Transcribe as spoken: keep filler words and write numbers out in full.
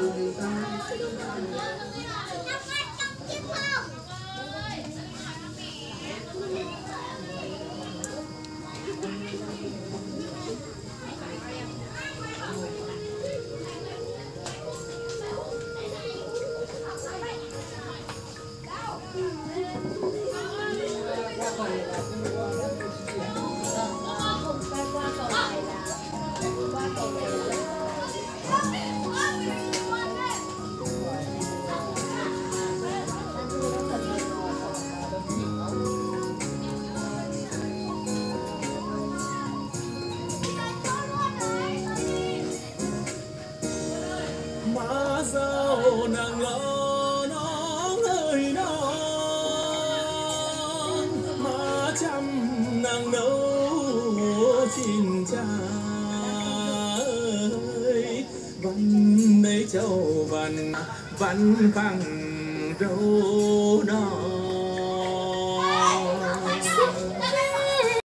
má dâu nàng lo nón ơi non, má chăm nàng nấu chín cha ơi, văn đấy châu văn văn phẳng râu non.